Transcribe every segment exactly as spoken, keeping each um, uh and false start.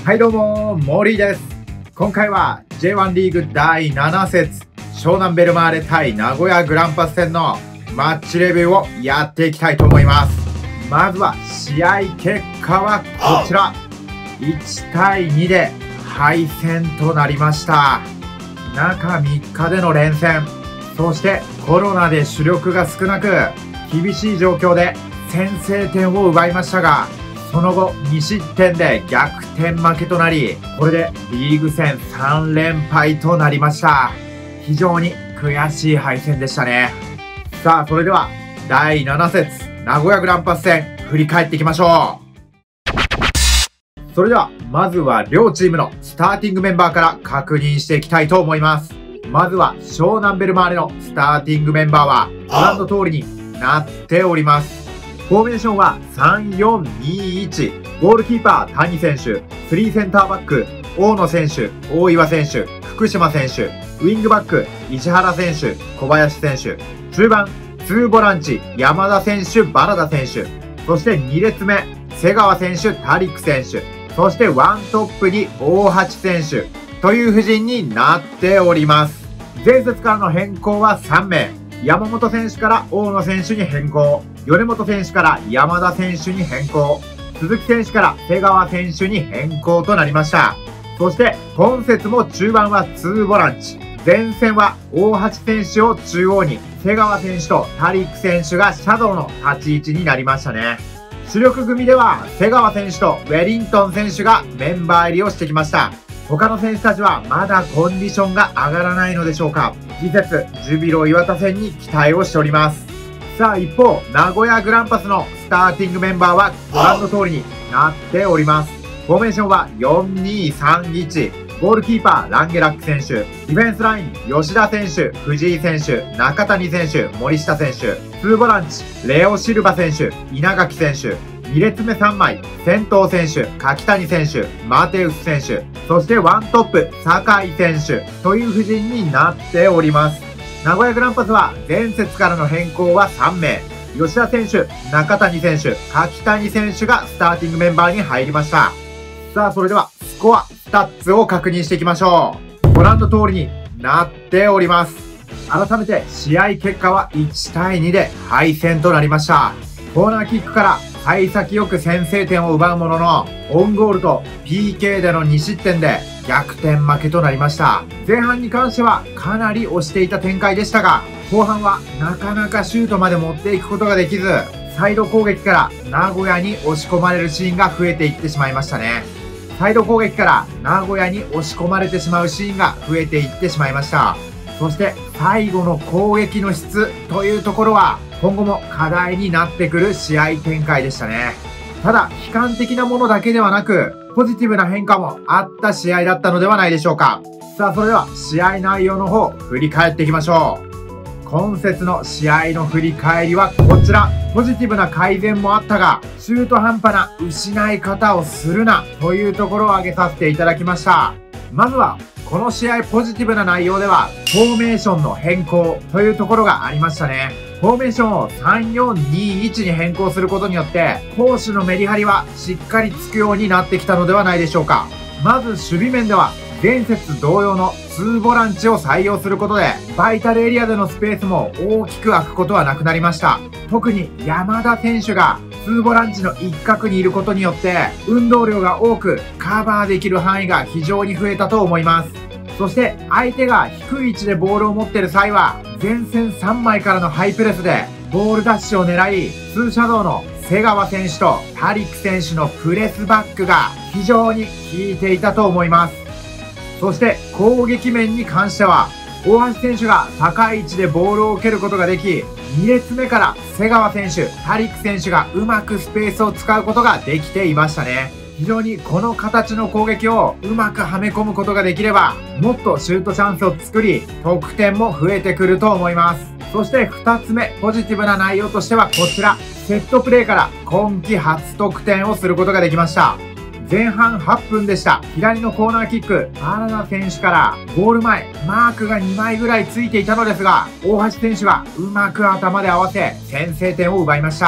はいどうも、森です。今回は ジェイワン リーグだいなな節、湘南ベルマーレ対名古屋グランパス戦のマッチレビューをやっていきたいと思います。まずは試合結果はこちら。いちたいにで敗戦となりました。中みっかでの連戦、そしてコロナで主力が少なく、厳しい状況で先制点を奪いましたが、その後に失点で逆転負けとなり、これでリーグ戦さん連敗となりました。非常に悔しい敗戦でしたね。さあ、それではだいなな節、名古屋グランパス戦振り返っていきましょう。それではまずは両チームのスターティングメンバーから確認していきたいと思います。まずは湘南ベルマーレのスターティングメンバーはご覧の通りになっております。フォーメーションはさんよんにいち、ゴールキーパー谷選手、スリーセンターバック大野選手、大岩選手、福島選手、ウィングバック石原選手、小林選手、中盤ツーボランチ山田選手、原田選手、そしてに列目瀬川選手、タリック選手、そしてワントップに大橋選手という布陣になっております。前節からの変更はさんめい。山本選手から大野選手に変更、米本選手から山田選手に変更、鈴木選手から瀬川選手に変更となりました。そして今節も中盤はツーボランチ、前線は大橋選手を中央に、瀬川選手とタリック選手がシャドウの立ち位置になりましたね。主力組では瀬川選手とウェリントン選手がメンバー入りをしてきました。他の選手たちはまだコンディションが上がらないのでしょうか。次節ジュビロ磐田戦に期待をしております。さあ一方、名古屋グランパスのスターティングメンバーはご覧の通りになっております。フォーメーションはよんにさんいち、ゴールキーパーランゲラック選手、ディフェンスライン吉田選手、藤井選手、中谷選手、森下選手、ツーボランチレオシルバ選手、稲垣選手、に列目さんまい先頭選手、柿谷選手、マテウス選手、そしてワントップ酒井選手という布陣になっております。名古屋グランパスは前節からの変更はさんめい。吉田選手、中谷選手、柿谷選手がスターティングメンバーに入りました。さあ、それではスコア、スタッツを確認していきましょう。ご覧の通りになっております。改めて試合結果はいちたいにで敗戦となりました。コーナーキックから幸先よく先制点を奪うものの、オンゴールと ピーケー でのに失点で逆転負けとなりました。前半に関してはかなり押していた展開でしたが、後半はなかなかシュートまで持っていくことができず、サイド攻撃から名古屋に押し込まれるシーンが増えていってしまいましたね。サイド攻撃から名古屋に押し込まれてしまうシーンが増えていってしまいました。そして最後の攻撃の質というところは今後も課題になってくる試合展開でしたね。ただ悲観的なものだけではなく、ポジティブな変化もあった試合だったのではないでしょうか。さあ、それでは試合内容の方振り返っていきましょう。今節の試合の振り返りはこちら。ポジティブな改善もあったが、中途半端な失い方をするなというところを挙げさせていただきました。まずはこの試合ポジティブな内容ではフォーメーションの変更というところがありましたね。フォーメーションをさんよんにいちに変更することによって攻守のメリハリはしっかりつくようになってきたのではないでしょうか。まず守備面では前節同様のツーボランチを採用することでバイタルエリアでのスペースも大きく空くことはなくなりました。特に山田選手がツーボランチの一角にいることによって運動量が多くカバーできる範囲が非常に増えたと思います。そして相手が低い位置でボールを持っている際は前線さんまいからのハイプレスでボールダッシュを狙い、ツーシャドウの瀬川選手とタリック選手のプレスバックが非常に効いていたと思います。そして攻撃面に関しては大橋選手が高い位置でボールを受けることができ、に列目から瀬川選手、タリック選手がうまくスペースを使うことができていましたね。非常にこの形の攻撃をうまくはめ込むことができれば、もっとシュートチャンスを作り、得点も増えてくると思います。そしてふたつめ、ポジティブな内容としてはこちら。セットプレーから今季初得点をすることができました。前半はっぷんでした。左のコーナーキック、原田選手からゴール前、マークがにまいぐらいついていたのですが、大橋選手がうまく頭で合わせ、先制点を奪いました。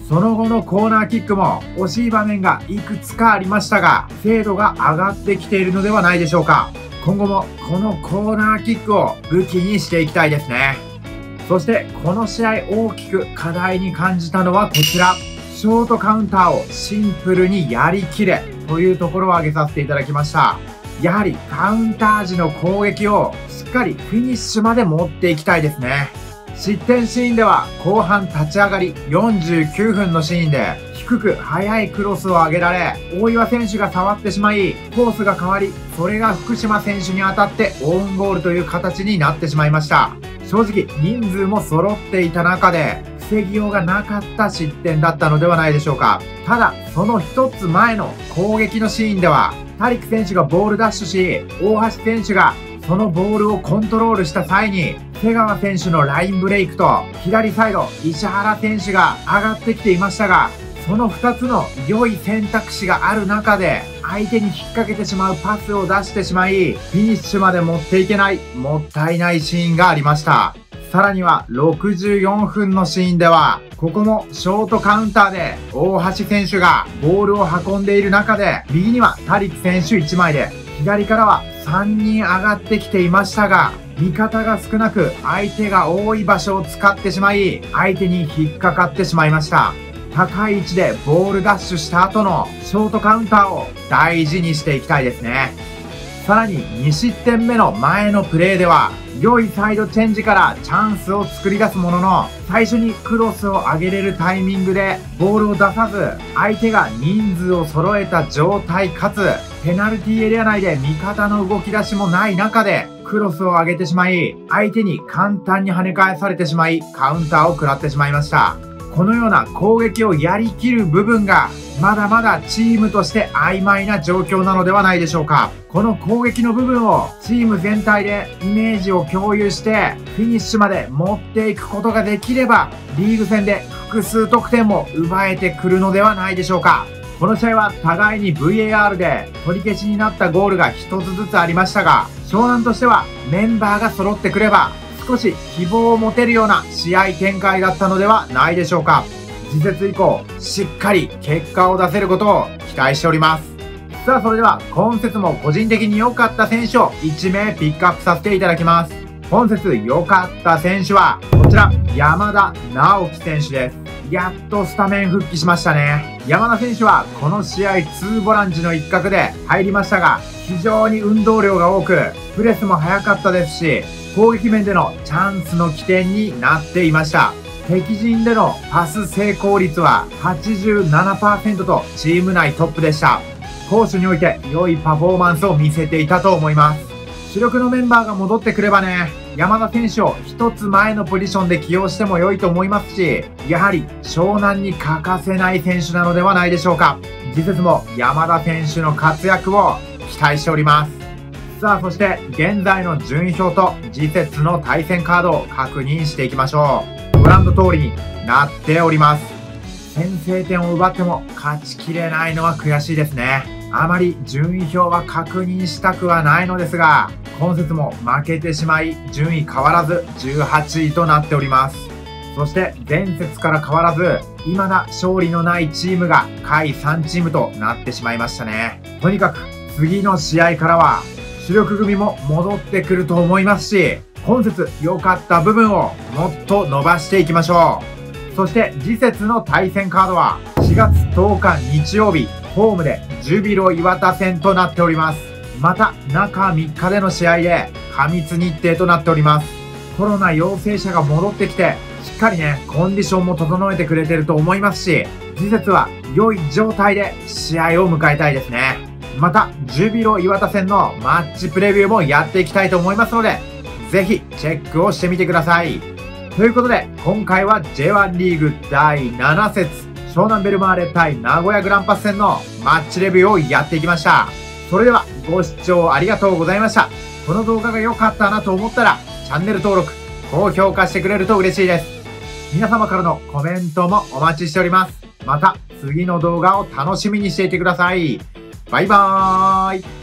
その後のコーナーキックも惜しい場面がいくつかありましたが、精度が上がってきているのではないでしょうか。今後もこのコーナーキックを武器にしていきたいですね。そしてこの試合大きく課題に感じたのはこちら。ショートカウンターをシンプルにやりきれというところを挙げさせていただきました。やはりカウンター時の攻撃をしっかりフィニッシュまで持っていきたいですね。失点シーンでは後半立ち上がりよんじゅうきゅうふんのシーンで低く速いクロスを上げられ、大岩選手が触ってしまいコースが変わり、それが福島選手に当たってオウンゴールという形になってしまいました。正直人数も揃っていた中で防ぎようがなかった失点だったのではないでしょうか。ただその一つ前の攻撃のシーンではタリク選手がボールダッシュし、大橋選手がそのボールをコントロールした際に瀬川選手のラインブレイクと左サイド石原選手が上がってきていましたが、そのふたつの良い選択肢がある中で相手に引っ掛けてしまうパスを出してしまい、フィニッシュまで持っていけないもったいないシーンがありました。さらにはろくじゅうよんふんのシーンでは、ここもショートカウンターで大橋選手がボールを運んでいる中で、右にはタリク選手いちまいで、左からはさんにん上がってきていましたが、味方が少なく相手が多い場所を使ってしまい、相手に引っかかってしまいました。高い位置でボールダッシュした後のショートカウンターを大事にしていきたいですね。さらにに失点目の前のプレーでは、良いサイドチェンジからチャンスを作り出すものの、最初にクロスを上げれるタイミングでボールを出さず、相手が人数を揃えた状態かつ、ペナルティーエリア内で味方の動き出しもない中で、クロスを上げてしまい、相手に簡単に跳ね返されてしまい、カウンターを食らってしまいました。このような攻撃をやりきる部分が、まだまだチームとして曖昧な状況なのではないでしょうか。この攻撃の部分をチーム全体でイメージを共有してフィニッシュまで持っていくことができれば、リーグ戦で複数得点も奪えてくるのではないでしょうか。この試合は互いに ブイエーアール で取り消しになったゴールが一つずつありましたが、湘南としてはメンバーが揃ってくれば少し希望を持てるような試合展開だったのではないでしょうか。次節以降、しっかり結果を出せることを期待しております。さあ、それでは今節も個人的に良かった選手をいちめいピックアップさせていただきます。本節良かった選手はこちら、山田直樹選手です。やっとスタメン復帰しましたね。山田選手はこの試合ツーボランチの一角で入りましたが、非常に運動量が多く、プレスも速かったですし、攻撃面でのチャンスの起点になっていました。敵陣でのパス成功率は はちじゅうななパーセント とチーム内トップでした。攻守において良いパフォーマンスを見せていたと思います。主力のメンバーが戻ってくればね、山田選手を一つ前のポジションで起用しても良いと思いますし、やはり湘南に欠かせない選手なのではないでしょうか。次節も山田選手の活躍を期待しております。さあ、そして現在の順位表と次節の対戦カードを確認していきましょう。ご覧の通りになっております。先制点を奪っても勝ちきれないのは悔しいですね。あまり順位表は確認したくはないのですが、今節も負けてしまい順位変わらずじゅうはちいとなっております。そして前節から変わらず未だ勝利のないチームが下位さんチームとなってしまいましたね。とにかく次の試合からは主力組も戻ってくると思いますし、今節良かった部分をもっと伸ばしていきましょう。そして次節の対戦カードはしがつとおか日曜日、ホームでジュビロ磐田戦となっております。また中みっかでの試合で過密日程となっております。コロナ陽性者が戻ってきてしっかりねコンディションも整えてくれてると思いますし、次節は良い状態で試合を迎えたいですね。またジュビロ磐田戦のマッチプレビューもやっていきたいと思いますので、ぜひチェックをしてみてください。ということで今回は ジェイワン リーグだいなな節湘南ベルマーレ対名古屋グランパス戦のマッチレビューをやっていきました。それではご視聴ありがとうございました。この動画が良かったなと思ったらチャンネル登録、高評価してくれると嬉しいです。皆様からのコメントもお待ちしております。また次の動画を楽しみにしていてください。バイバーイ。